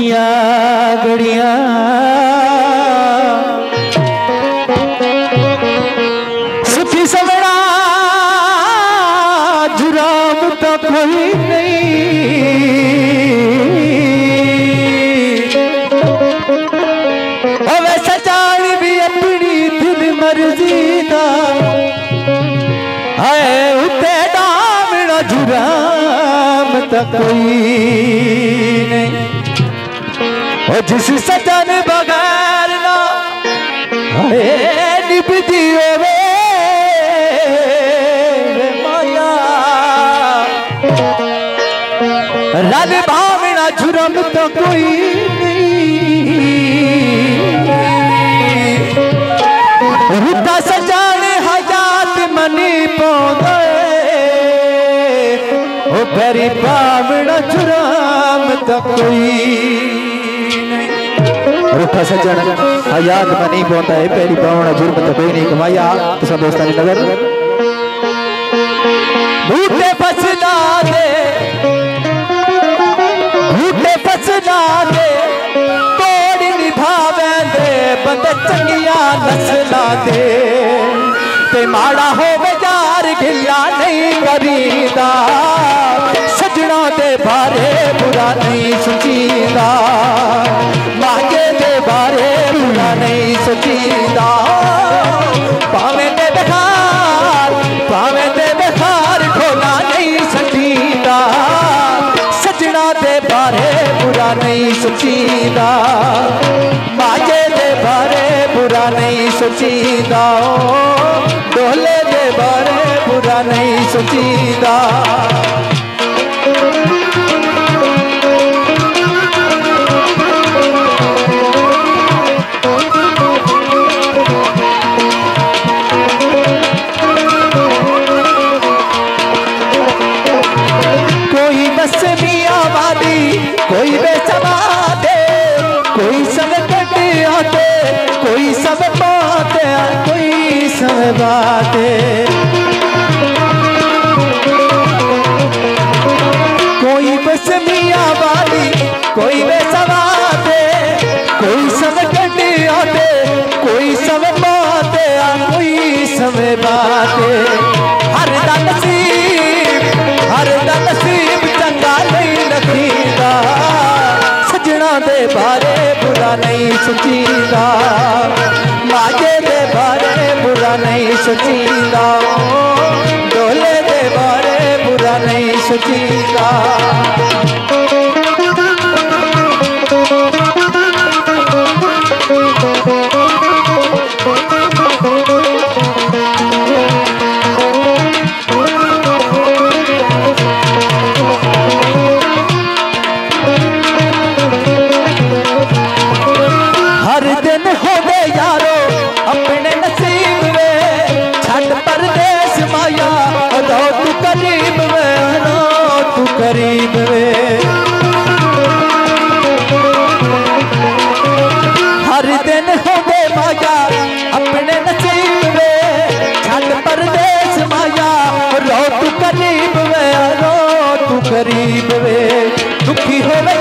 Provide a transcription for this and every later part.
खुशियां घड़ियां सुखी सवड़ा जुराम तो कोई नहीं वैसा जान भी अपनी दिल मर्जी दा है उते डामना जुराम तो कोई नहीं और जिस सजन बगैर ना निभदी वे माया रल भावना जुरम तो कोई नहीं रुता सजाने हजात मनी पौंदे ओ पेरी भावना जुरम तो कोई रुठा सज्जन हयात में नहीं पहुंचा है पहली पावना जुर्म तो कोई नहीं कमाया तो सब दोस्तानी नजर भूटे फसला दे तोड़ निभावे दे बंदे चंगिया नस्ला दे ते माड़ा हो बेजार गिला नहीं करीदा सजना दे बारे बुरा नहीं सोचीदा मांगे दे बारे बुरा नहीं सोचीदा पावे दे बेखार खोला नहीं सकीदा सजना दे बारे बुरा नहीं सोचीदा मांगे दे बारे बुरा नहीं सोचीदा डोले दे बारे बुरा नहीं सोचीदा कोई बेसवा दे कोई सब कटिया दे कोई सब बाते कोई सब बाते कोई बस मियाँ वाली कोई बेसवा दे कोई सब कटिया दे कोई सब बाते कोई सब बाते हर नसीब चंगा नहीं लखीदा सजना दे बारे बुरा नहीं सोचीदा माजे दे बारे बुरा नहीं सोचीदा डोले दे बारे बुरा नहीं सोचीदा करीब वे हर दिन होवे माया अपने नसीब वे छड़ परदेस माया रो तू करीब वे रो तू करीब वे दुखी होवे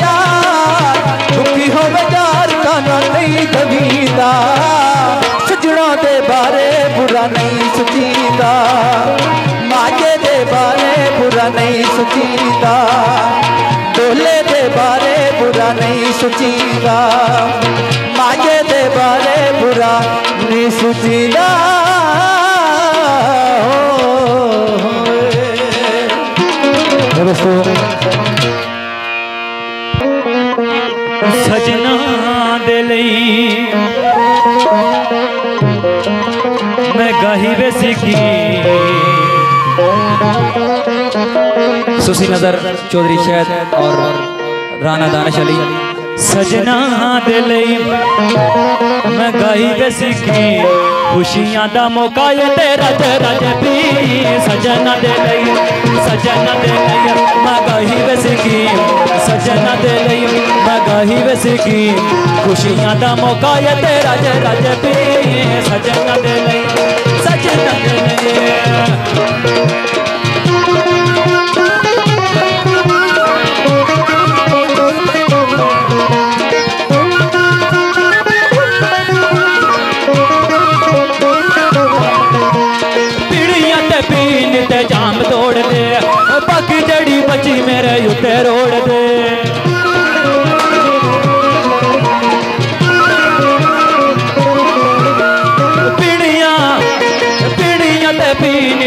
यार काना नहीं दवीदा सजना दे बारे बुरा नहीं सोचीदा माजे दे बारे बुरा नहीं सोचीदा डोले दे बारे बुरा नहीं सोचीदा माजे दे बारे बुरा नहीं सोचीदा सजना दे लई मैं गाही वे सीखी सुसी नजर चौधरी शहद और राना दानिश अली सजना दे लई मैं गाही वे सीखी खुशियां दा मौका ये तेरा पी सजना दे लई मैं गाही वे सीखी सजना दे लई मैं गाही वे सीखी खुशियां दा मौका ये तेरा पी सजना दे लई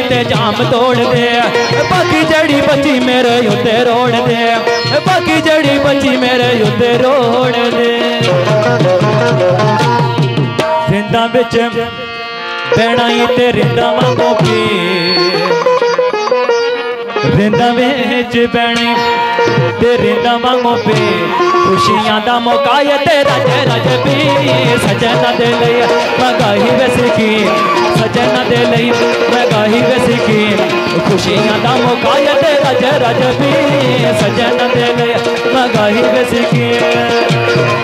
ते जाम तोड़ दे, बाकी जड़ी बची मेरे उत्ते रोड़ दे, बाकी जड़ी बची मेरे उत्ते रोड़ दे। रिंदा बिच बहना ही ते रिंदा वांगू पी, रिंदा बिच बहनी ते रिंदा वांगू पी, खुशियां दा मौका ये तेरा रज पी, सजना दे लई मैं गाही वैसी सजना दे लई मैं गाही वैसी, खुशियां दा मौका ये तेरा रज पी, सजना दे लई मैं गाही वैसी।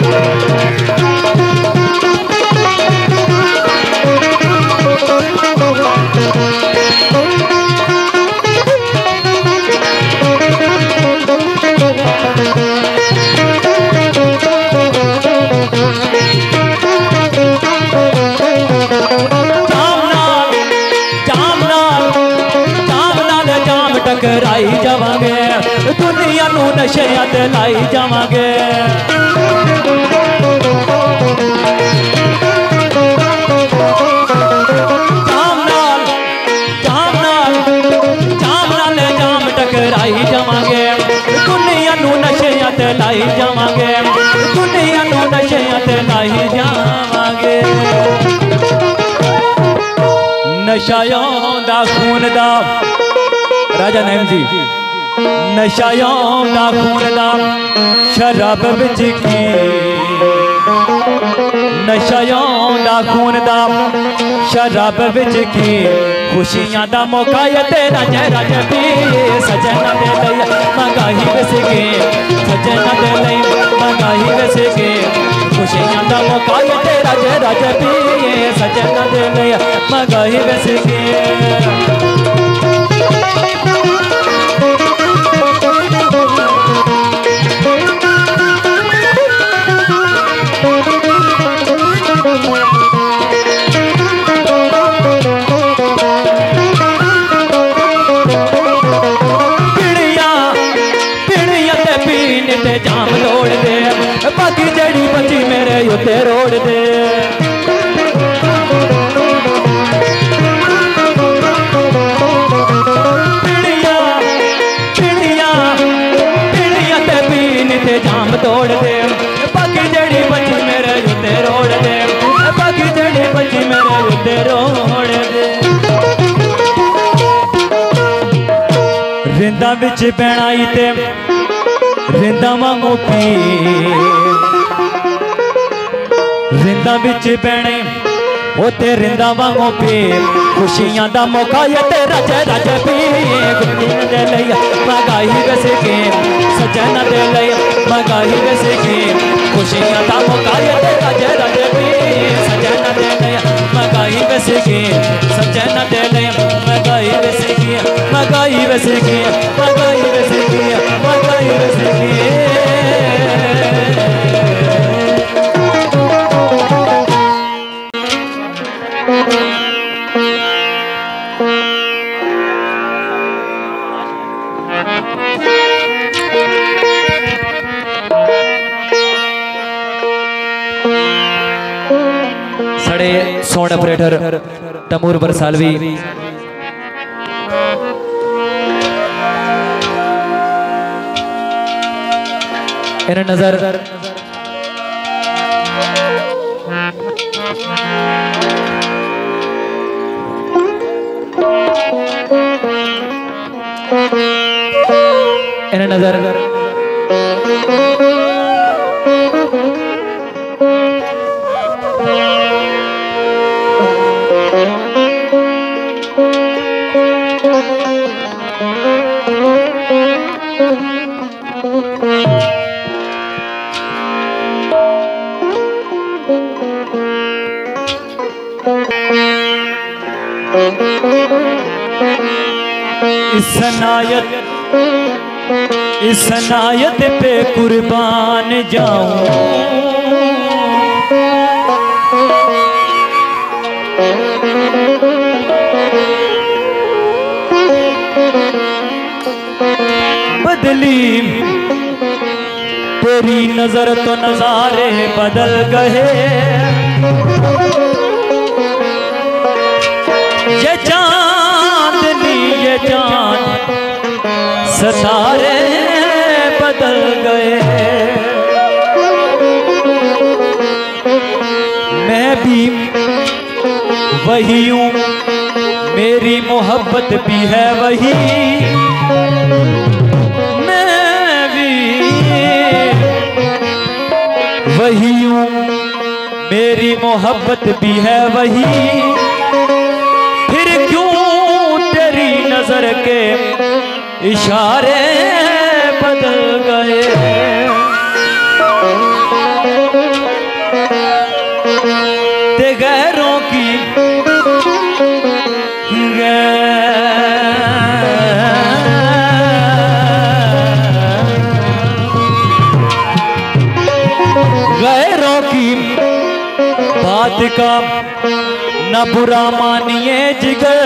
टकराई जावांगे दुनिया नू नशे ते लाई जावांगे, जाम टकराई जावांगे दुनिया नू नशे ते लाई जावांगे, दुनिया नू नशे ते लाई जावांगे। नशा आउंदा खून दा राजा नईम जी, नशा आउंदा खून दा शराब विच की, नशा आउंदा खून दा शराब विच की, खुशियां दा मौका ये तेरा रज पी, सजना दे लई मैं गाही वैसी, सजना दे लई मैं गाही वैसी, खुशियां दा मौका ये तेरा रज पी, सजना दे लई मैं गाही वैसी। जाम तोड़ दे, बाकी जड़ी बची मेरे उत्ते रोड़ दे, पीड़िया ते पीन ते जाम तोड़ दे, बाकी जड़ी बची मेरे उत्ते रोड़ दे, बाकी जड़ी बची मेरे उत्ते रोड़ दे। रिंदा बिच पैणाई ते रिंदा वांगू पी, रिंदा बिच बहने ओ ते रिंदा वांगू पी, खुशियां दा मौका ये तेरा रज पी, गुड्डियां दे लई मैं गाही वैसी, सजना दे लई मैं गाही वैसी, खुशियां दा मौका ये तेरा रज पी, सजना दे लई मैं गाही वैसी, सजना दे लई मैं गाही वैसी, मैं गाही वैसी, मैं गाही वैसी, मैं गाही वैसी। सड़े साउंड ऑपरेटर तमूर बरसालवी, इन्हें नजर इन्हें नजर इस नायत पे कुर्बान जाऊं, बदली तेरी नजर तो नजारे बदल गए, ये चांद सितारे बदल गए। मैं भी वही हूँ, मेरी मोहब्बत भी है वही। मैं भी वही हूँ, मेरी मोहब्बत भी है वही। फिर क्यों तेरी नजर के इशारे बदल गए। ते गैरों की गैरों की बात का न बुरा मानिए जिगर।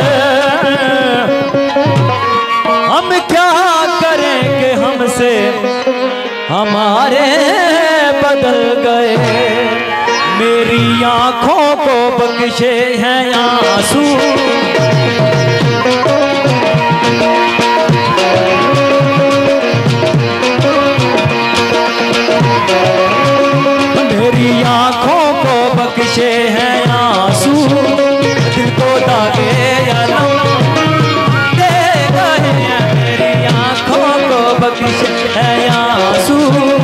हम क्या करेंगे, हमसे हमारे बदल गए। मेरी आंखों को बख्शे हैं आंसू, मेरी आंखों को बख्शे हैं आंसू। दिल को दागे अलम दे गए हैं, मेरी आंखों को बख्शे हैं आंसू।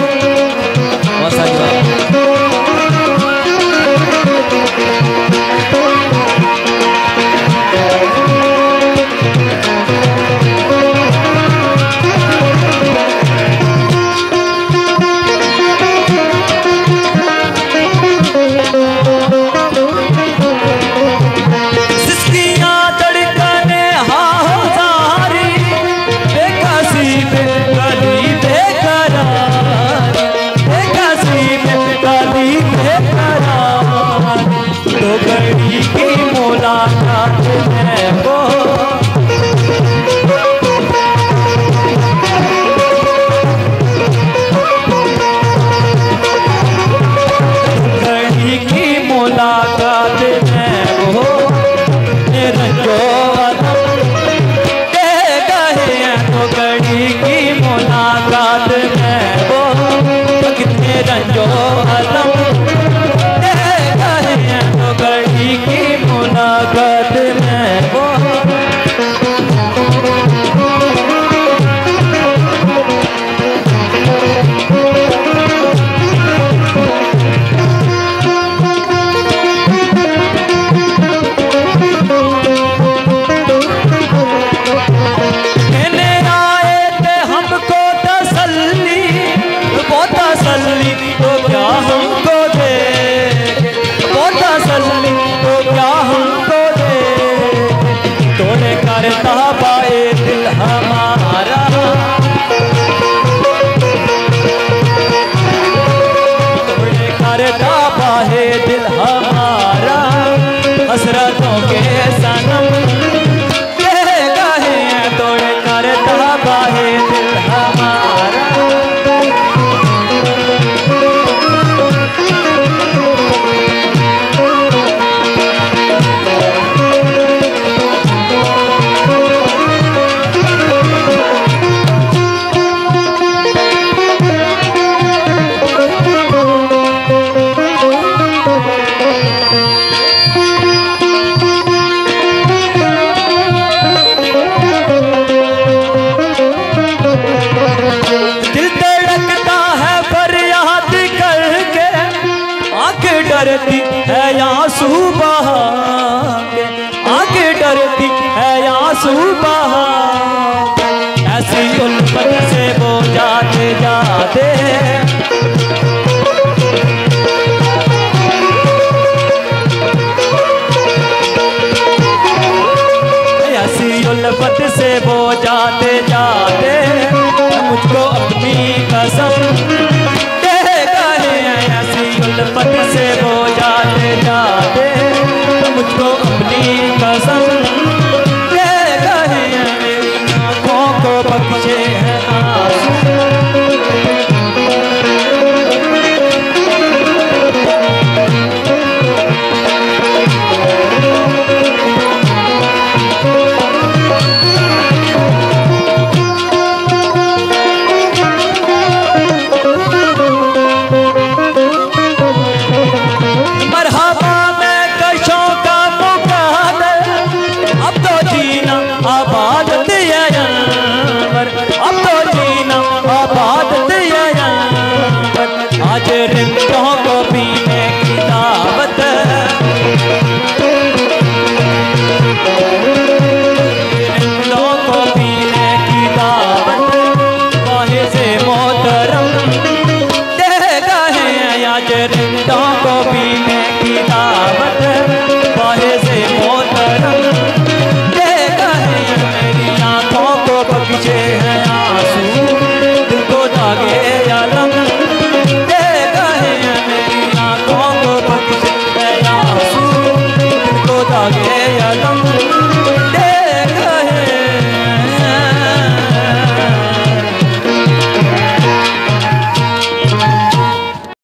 डरती है आंसू बहा के, आगे डरती है आंसू बहा। ऐसी उल्फत से वो जाते जाते